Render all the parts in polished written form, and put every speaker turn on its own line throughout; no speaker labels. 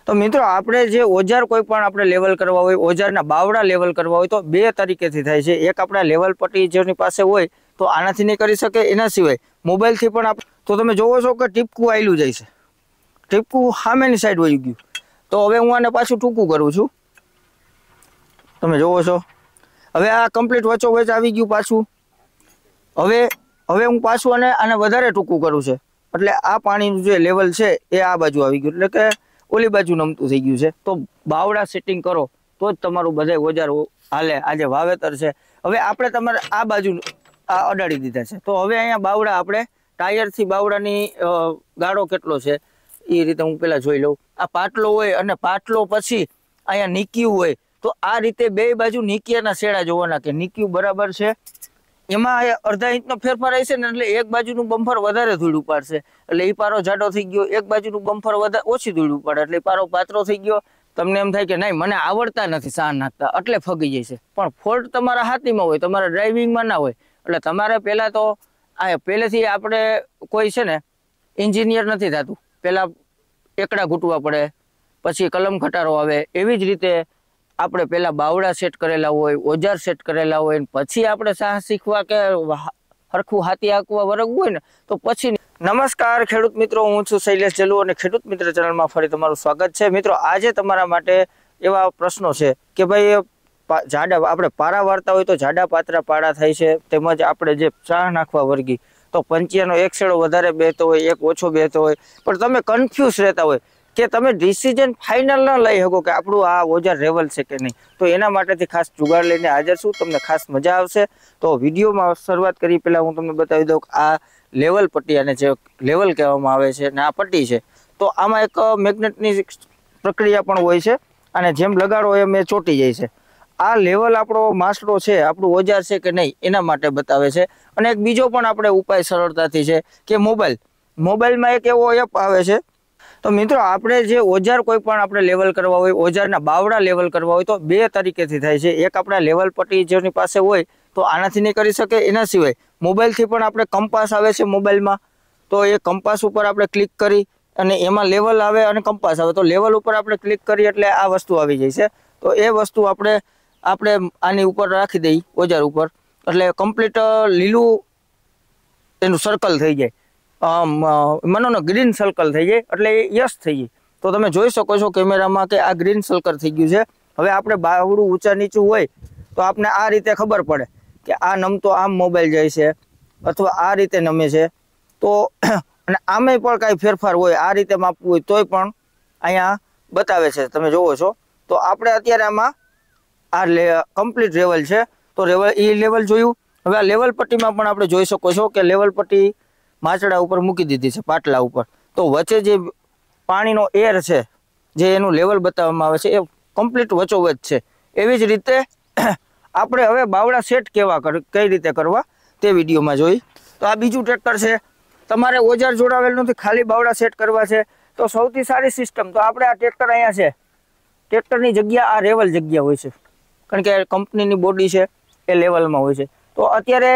तो मित्रों આપણે જે ઓજાર કોઈ પણ આપણે લેવલ કરવા હોય, ઓજારના બાવડા લેવલ કરવા હોય તો બે તરીકેથી થાય છે। એક આપણા લેવલ પટ્ટી જેની પાસે હોય તો આનાથી નહીં કરી શકે, એના સિવાય મોબાઈલથી પણ તો તમે જોવો છો કે ટીપકું આયલું જાય છે, ટીપકું સામેની સાઈડ વહી ગયું। તો હવે હું આને પાછું ટૂંકું કરું છું, તમે જોવો છો। હવે આ કમ્પ્લીટ વચ્ચોવચ આવી ગયું પાછું। હવે હવે હું પાછું આને વધારે ટૂંકું કરું છે, એટલે આ પાણીનું જે લેવલ છે એ આ બાજુ આવી ગયું, એટલે કે ઓલી બાજુ નમતું થઈ ગયું છે। તો બાવડા સેટિંગ કરો તો જ તમારું બધા ઓજાર હાલે। આજે વાવેતર છે, હવે આપણે તમારે આ બાજુ આ અડાડી દીધા છે, તો હવે અહીંયા બાવડા આપણે ટાયરથી બાવડાની ગાળો કેટલો છે એ રીતે હું પેલા જોઈ લઉં। આ પાટલો હોય અને પાટલો પછી અહીંયા નીક્યું હોય તો આ રીતે બે બાજુ નીકિયાના શેડા જોવાના કે નીક્યું બરાબર છે। એમાં અડધા ઇંચનો ફેરફાર હશે ને એટલે એક બાજુનું બમ્ફર વધારે ધૂળ ઉપાડશે, એટલે એ પારો જાડો થઈ ગયો। એક બાજુનું બમ્ફર ઓછી ધૂળ ઉપાડે એટલે પારો પાતળો થઈ ગયો। તમને એમ થાય કે નહીં મને આવડતા નથી સાર નાખતા એટલે ફગી જાય છે, પણ ફોલ્ટ તમારા હાથીમાં હોય, તમારા ડ્રાઇવિંગમાં ના હોય। એટલે તમારે પહેલાં તો આ પહેલેથી આપણે કોઈ છે ને એન્જિનિયર નથી થતું, પહેલાં એકડા ઘૂંટવા પડે, પછી કલમ ખટારો આવે। એવી જ રીતે આપણે પહેલા બાવડા સેટ કરેલા હોય, ઓજાર સેટ કરેલા હોય, પછી આપણે સાહ શીખવા કે હરખું હાથી આંકવા વરગવું હોય ને તો પછી। નમસ્કાર ખેડૂત મિત્રો, હું છું શૈલેષ જલુ અને ખેડૂત મિત્ર ચેનલમાં ફરી તમારું સ્વાગત છે। મિત્રો આજે તમારા માટે એવા પ્રશ્નો છે કે ભાઈ જાડા આપણે પારા વાળતા હોય તો જાડા પાતરા પાડા થાય છે, તેમજ આપણે જે ચાહ નાખવા વર્ગી તો પંચિયાનો એક શેડો વધારે બેહતો હોય, એક ઓછો બેહતો હોય, પણ તમે કન્ફ્યુઝ રહેતા હોય કે તમે ડિસિઝન ફાઇનલ ન લઈ શકો કે આપણું આ ઓજાર લેવલ છે કે નહીં, તો એના માટેથી ખાસ જુગાડ લઈને હાજર છું, તમને ખાસ મજા આવશે। તો વિડીયોમાં શરૂઆત કરી પહેલાં હું તમને બતાવી દઉં કે આ લેવલ પટ્ટી અને જે લેવલ કહેવામાં આવે છે અને આ પટ્ટી છે, તો આમાં એક મેગ્નેટની પ્રક્રિયા પણ હોય છે અને જેમ લગાડો એમ એ ચોંટી જાય છે। આ લેવલ આપણો માસડો છે, આપણું ઓજાર છે કે નહીં એના માટે બતાવે છે। અને એક બીજો પણ આપણે ઉપાય સરળતાથી છે કે મોબાઈલમાં એક એવો એપ આવે છે। તો મિત્રો આપણે જે ઓજાર કોઈ પણ આપણે લેવલ કરવા હોય, ઓજારના બાવડા લેવલ કરવા હોય તો બે તરીકેથી થાય છે। એક આપણા લેવલ પટ્ટી જેની પાસે હોય તો આનાથી નહીં કરી શકે, એના સિવાય મોબાઈલથી પણ આપણે કંપાસ આવે છે મોબાઈલમાં, તો એ કંપાસ ઉપર આપણે ક્લિક કરી અને એમાં લેવલ આવે અને કંપાસ આવે, તો લેવલ ઉપર આપણે ક્લિક કરી એટલે આ વસ્તુ આવી જાય છે। તો એ વસ્તુ આપણે આની ઉપર રાખી દઈએ ઓજાર ઉપર, એટલે કમ્પ્લીટ લીલું એનું સર્કલ થઈ જાય, મનોનો ગ્રીન સર્કલ થઈ જાય, એટલે એ યસ થઈ જાય। તો તમે જોઈ શકો છો કેમેરામાં કે આ ગ્રીન સર્કલ થઈ ગયું છે। હવે આપણે બાવડું ઊંચા નીચું હોય તો આપણે આ રીતે ખબર પડે કે આ નમતો આમ મોબાઈલ જાય છે અથવા આ રીતે નમે છે, તો અને આમે પણ કાંઈ ફેરફાર હોય આ રીતે માપવું હોય તોય પણ અહીંયા બતાવે છે, તમે જોવો છો। તો આપણે અત્યારે આમાં આ કમ્પ્લીટ લેવલ છે, તો લેવલ જોયું। હવે આ લેવલ પટ્ટીમાં પણ આપણે જોઈ શકો છો કે લેવલ પટ્ટી માચડા ઉપર મૂકી દીધી છે, પાટલા ઉપર, તો વચ્ચે જે પાણીનો એર છે જે એનું લેવલ બતાવવામાં આવે છે એ કમ્પ્લીટ વચ્ચોવચ છે। એવી જ રીતે આપણે હવે બાવડા સેટ કઈ રીતે કરવા તે વિડીયોમાં જોઈ। તો આ બીજું ટ્રેક્ટર છે, તમારે ઓજાર જોડાવેલ નથી, ખાલી બાવડા સેટ કરવા છે તો સૌથી સારી સિસ્ટમ તો આપણે આ ટ્રેક્ટર અહીંયા છે, ટ્રેક્ટરની જગ્યા આ લેવલ જગ્યા હોય છે, કારણ કે કંપનીની બોડી છે એ લેવલમાં હોય છે। તો અત્યારે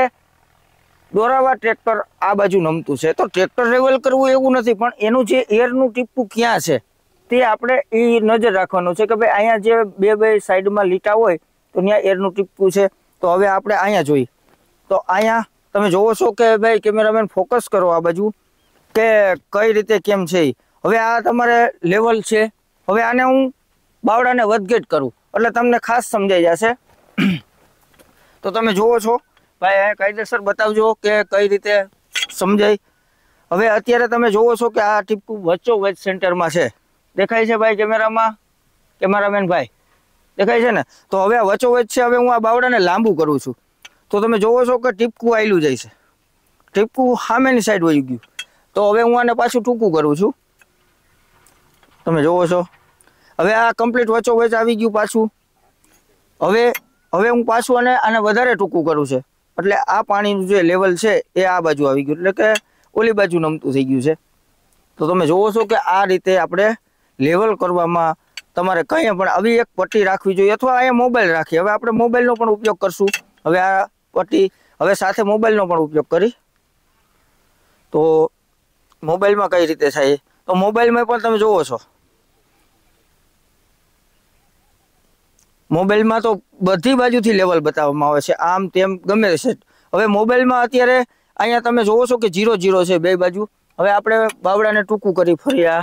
દોરાવા ટ્રેક્ટર આ બાજુ નમતું છે, તો ટ્રેક્ટર લેવલ કરવું એવું નથી, પણ એનું જે એરનું ટીપું ક્યાં છે તે આપણે એ નજર રાખવાનું છે કે ભાઈ અહીંયા જે બે સાઈડમાં લીટા હોય તો ત્યાં એરનું ટીપું છે। તો હવે આપણે અહીંયા જોઈએ તો અહીંયા તમે જોવો છો કે ભાઈ કેમેરામેન ફોકસ કરો આ બાજુ કે કઈ રીતે કેમ છે। હવે આ તમારે લેવલ છે, હવે આને હું બાવડાને વધઘટ કરું એટલે તમને ખાસ સમજાઈ જશે। તો તમે જોવો છો ભાઈ કાયદેસર બતાવજો કે કઈ રીતે સમજાય। હવે અત્યારે તમે જોવો છો કે આ ટીપું વચ્ચોવચ સેન્ટરમાં છે, દેખાય છે ભાઈ કેમેરામેન ભાઈ દેખાય છે ને? તો હવે આ વચ્ચોવચ છે, હવે હું આ બાવડાને લાંબુ કરું છું તો તમે જોવો છો કે ટીપકું આયલું જાય છે, ટીપકું સામેની સાઈડ વહી ગયું। તો હવે હું આને પાછું ટૂંકું કરું છું, તમે જોવો છો। હવે આ કમ્પ્લીટ વચ્ચોવચ આવી ગયું પાછું। હવે હું પાછું આને વધારે ટૂંકું કરું છે, એટલે આ પાણીનું જે લેવલ છે એ આ બાજુ આવી ગયું, એટલે કે ઓલી બાજુ નમતું થઈ ગયું છે। તો તમે જોવો છો કે આ રીતે આપણે લેવલ કરવામાં તમારે કંઈ પણ આવી એક પટ્ટી રાખવી જોઈએ, અથવા અહીંયા મોબાઈલ રાખીએ। હવે આપણે મોબાઈલનો પણ ઉપયોગ કરશું, હવે આ પટ્ટી હવે સાથે મોબાઈલનો પણ ઉપયોગ કરી, તો મોબાઈલમાં કઈ રીતે થાય તો મોબાઈલમાં પણ તમે જોવો છો મોબાઈલમાં તો બધી બાજુથી લેવલ બતાવવામાં આવે છે, આમ તેમ ગમે છે. હવે મોબાઈલમાં અત્યારે અહીંયા તમે જોવો છો કે 0 છે બે બાજુ. હવે આપણે બાવડાને ટૂંકું કરી ફર્યા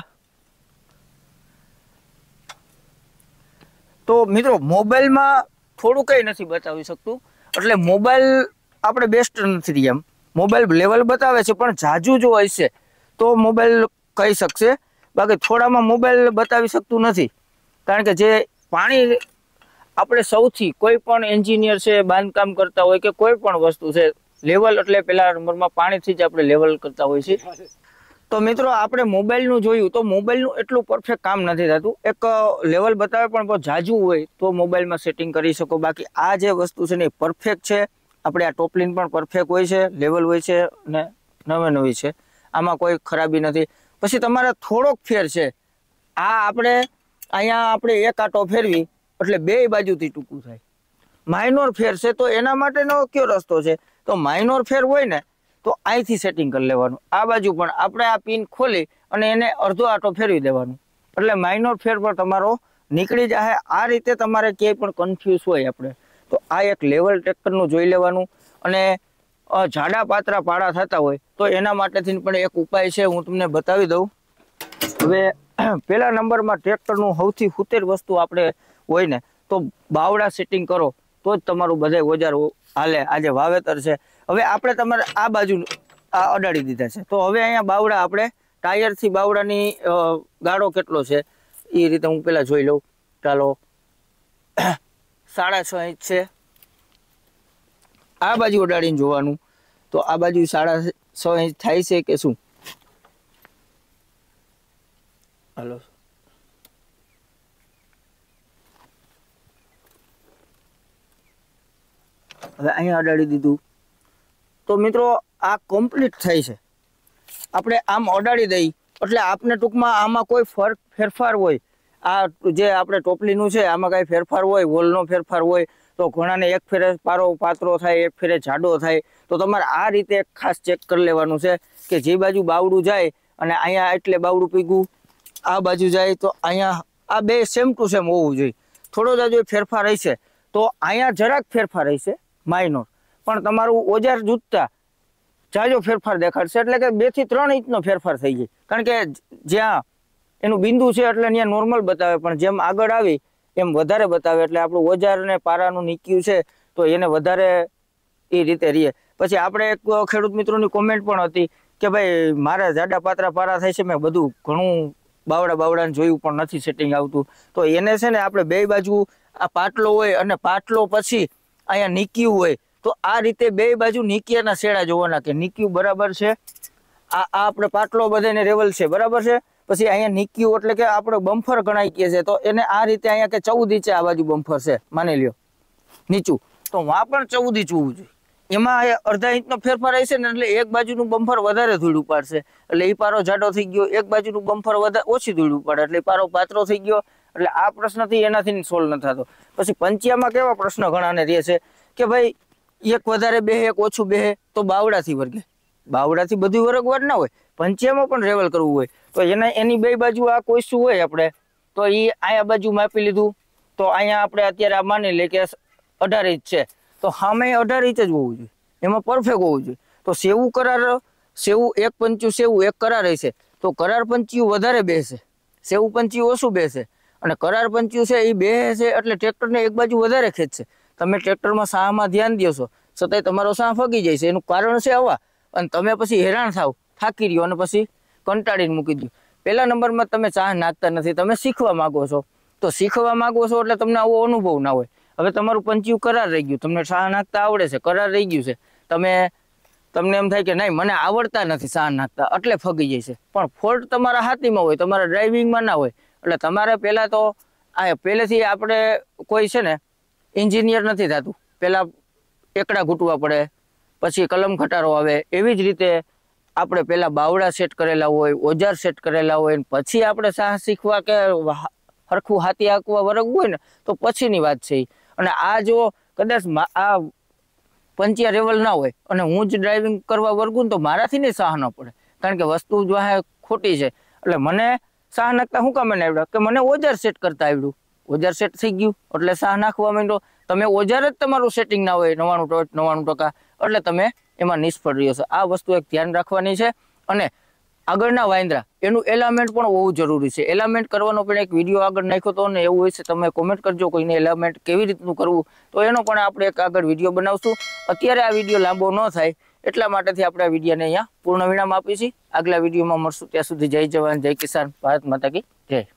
તો મિત્રો મોબાઈલમાં થોડું કંઈ નથી બતાવી શકતું, એટલે મોબાઈલ આપણે બેસ્ટ નથી. એમ મોબાઈલ લેવલ બતાવે છે પણ જાજુ જો હશે તો મોબાઈલ કહી શકશે, બાકી થોડામાં મોબાઈલ બતાવી શકતું નથી. કારણ કે જે પાણી આપણે સૌથી કોઈ પણ એન્જિનિયર છે, બાંધકામ કરતા હોય કે કોઈ પણ વસ્તુ છે, લેવલ એટલે પહેલા નંબરમાં પાણીથી જ આપણે લેવલ કરતા હોય છે. તો મિત્રો આપણે મોબાઈલનું જોયું તો મોબાઈલનું એટલું પરફેક્ટ કામ નથી થતું. એક લેવલ બતાવે પણ બહુ જાજુ હોય તો મોબાઈલમાં સેટિંગ કરી શકો. બાકી આ જે વસ્તુ છે ને એ પરફેક્ટ છે. આપણે આ ટોપલિન પણ પરફેક્ટ હોય છે, લેવલ હોય છે અને નવી છે, આમાં કોઈ ખરાબી નથી. પછી તમારે થોડોક ફેર છે, આ આપણે અહીંયા આપણે એક આંટો ફેરવી એટલે બે બાજુથી ટૂંકું થાય. માઇનોર ફેર છે તો એના માટેનો કયો રસ્તો છે? તો માઇનોર ફેર હોય ને તો અહીંથી સેટિંગ કરી લેવાનું. આ બાજુ પણ આપણે આ પિન ખોલી અને એને અડધો આંટો ફેરવી દેવાનું એટલે માઇનોર ફેર પર તમારો નીકળી જાય. આ રીતે તમારે ક્યાંય પણ કન્ફ્યુઝ હોય આપણે તો આ એક લેવલ ટ્રેક્ટરનું જોઈ લેવાનું. અને જાડા પાતરા પાડા થતા હોય તો એના માટેથી પણ એક ઉપાય છે, હું તમને બતાવી દઉં. હવે પહેલા નંબરમાં ટ્રેક્ટરનું સૌથી સુતેર વસ્તુ આપણે હોય ને તો બાવડા સેટિંગ કરો તો જ તમારું બધા ઓજાર હાલે. આજે વાવેતર છે, હવે આપણે તમારે આ બાજુ આ અડાડી દીધા છે તો હવે અહીંયા બાવડા આપણે ટાયરથી બાવડાની ગાળો કેટલો છે એ રીતે હું પહેલાં જોઈ લઉં. ચાલો 6.5 ઇંચ છે. આ બાજુ અડાડીને જોવાનું તો આ બાજુ 6.5 ઇંચ થાય છે કે શું? હાલો, હવે અહીંયા અડાડી દીધું તો મિત્રો આ કમ્પ્લીટ થાય છે. આપણે આમ અડાડી દઈ એટલે આપને ટૂંકમાં આમાં કોઈ ફેરફાર હોય, આ જે આપણે ટોપલીનું છે આમાં કાંઈ ફેરફાર હોય, વોલનો ફેરફાર હોય તો ઘણાને એક ફેરે પાતળો થાય, એક ફેરે જાડો થાય. તો તમારે આ રીતે ખાસ ચેક કરી લેવાનું છે કે જે બાજુ બાવડું જાય અને અહીંયા એટલે બાવડું પીગું, આ બાજુ જાય તો અહીંયા આ બે સેમ ટુ સેમ હોવું જોઈએ. થોડો જ જો ફેરફાર હશે તો અહીંયા જરાક ફેરફાર હશે માઇનોર, પણ તમારું ઓજાર જૂતતા જાજો ફેરફાર દેખાડશે. એટલે કે 2 થી 3 ઇંચનો ફેરફાર થઈ જાય. કારણ કે જ્યાં એનું બિંદુ છે એટલે ત્યાં નોર્મલ બતાવે, પણ જેમ આગળ આવી એમ વધારે બતાવે. એટલે આપણું ઓજાર ને પારાનું નીક્યું છે તો એને વધારે એ રીતે રહીએ. પછી આપણે એક ખેડૂત મિત્રોની કોમેન્ટ પણ હતી કે ભાઈ મારા જાડા પાતરા પારા થાય છે, મેં બધું ઘણું બાવડાને જોયું પણ નથી સેટિંગ આવતું. તો એને છે ને આપણે બે બાજુ આ પાટલો હોય અને પાટલો પછી અહીંયા નીક્યું હોય તો આ રીતે બે બાજુ નીકિયાના શેડા જોવાના કે નીક્યું બરાબર છે. આ આપણે પાટલો બધાને લેવલ છે બરાબર છે. પછી અહીંયા નીક્યું એટલે કે આપણે બમ્ફર ગણાય કે છે તો એને આ રીતે અહીંયા કે 14 ઇંચે આ બાજુ બમ્ફર છે માની લ્યો નીચું, તો વાં પણ 14 ઇંચ હોવું જોઈએ. એમાં અડધા ઇંચનો ફેરફાર હશે ને એટલે એક બાજુનું બમ્ફર વધારે ધૂળ ઉપાડશે એટલે એ પારો જાડો થઈ ગયો, એક બાજુનું બમ્ફર ઓછી ધૂળ ઉપાડે એટલે પારો પાતળો થઈ ગયો. એટલે આ પ્રશ્નથી એનાથી સોલ્વ ન થતો. પછી પંચિયામાં કેવા પ્રશ્ન ઘણાને રહે છે કે ભાઈ એક વધારે બેહે એક ઓછું બેહે તો બાવડાથી વર્ગે. બાવડાથી બધું વર્ગવાર ના હોય, પંચિયામાં પણ રેવલ કરવું હોય તો એની બે બાજુ આ કોઈ શું હોય આપણે તો એ અહીંયા બાજુ માપી લીધું તો અહીંયા આપણે અત્યારે આ માની લે કે 18 ઇંચ છે તો સામે 18 ઇંચ જ હોવું જોઈએ, એમાં પરફેક્ટ હોવું જોઈએ. તો સેવું કરાર સેવું એક પંચ્યું સેવું એક કરાર હશે તો કરાર પંચ્યું વધારે બેસે, સેવું પંચ્યું ઓછું બેસે. અને કરાર પંચ્યું છે એ બેસે એટલે ટ્રેક્ટરને એક બાજુ વધારે ખેંચશે. તમે ટ્રેક્ટરમાં સાહમાં ધ્યાન દો છો છતાંય તમારો સાહ ફગી જાય છે, એનું કારણ છે આવા. અને તમે પછી હેરાન થાવ, થાકી રહ્યો અને પછી કંટાળીને મૂકી દો. પહેલા નંબરમાં તમે ચાહ નાખતા નથી, તમે શીખવા માગો છો. તો શીખવા માગો છો એટલે તમને આવો અનુભવ ના હોય. હવે તમારું પંચ્યું કરાર રહી ગયું, તમને ચાહ નાખતા આવડે છે, કરાર રહી ગયું છે, તમને એમ થાય કે નહીં મને આવડતા નથી ચાહ નાખતા એટલે ફગી જાય છે. પણ ફોલ્ટ તમારા હાથીમાં હોય, તમારા ડ્રાઇવિંગમાં ના હોય. એટલે તમારે પહેલાં તો આ પહેલેથી આપણે કોઈ છે ને એન્જિનિયર નથી થતું, પહેલાં એકડા ઘૂંટવા પડે, પછી કલમ ખટારો આવે. એવી જ રીતે આપણે પહેલાં બાવડા સેટ કરેલા હોય, ઓજાર સેટ કરેલા હોય, પછી આપણે સાહ શીખવા કે હરખું હાથી હાંકવા વરગવું હોય ને તો પછીની વાત છે. અને આ જો કદાચ આ પંચિયા રેવલ ના હોય અને હું જ ડ્રાઇવિંગ કરવા વર્ગું તો મારાથી નહીં સાહ ન પડે. કારણ કે વસ્તુ જો ખોટી છે. એટલે મને સાહ નાખતા શું કામ મને આવડ્યા કે મને ઓજાર સેટ કરતા આવડ્યું. ઓજાર સેટ થઈ ગયું એટલે સાહ નાખવા માંડો. તમે ઓજાર જ તમારું સેટિંગ ના હોય 99% એટલે તમે એમાં નિષ્ફળ રહ્યો છો. આ વસ્તુ એક ધ્યાન રાખવાની છે. અને આગળના વાંદરા એનું એલામેન્ટ પણ હોવું જરૂરી છે. એલામેન્ટ કરવાનો પણ એક વિડીયો આગળ નાખ્યો હતો ને એવું હોય છે, તમે કોમેન્ટ કરજો કોઈને એલામેન્ટ કેવી રીતનું કરવું, તો એનો પણ આપણે એક આગળ વિડીયો બનાવશું. અત્યારે આ વિડીયો લાંબો ન થાય એટલા માટેથી આપણે આ વિડીયોને અહીંયા પૂર્ણ વિરામ આપીએ છીએ. આગલા વિડીયોમાં મળશું. ત્યાં સુધી જય જવાન, જય કિસાન, ભારત માતા કી જય.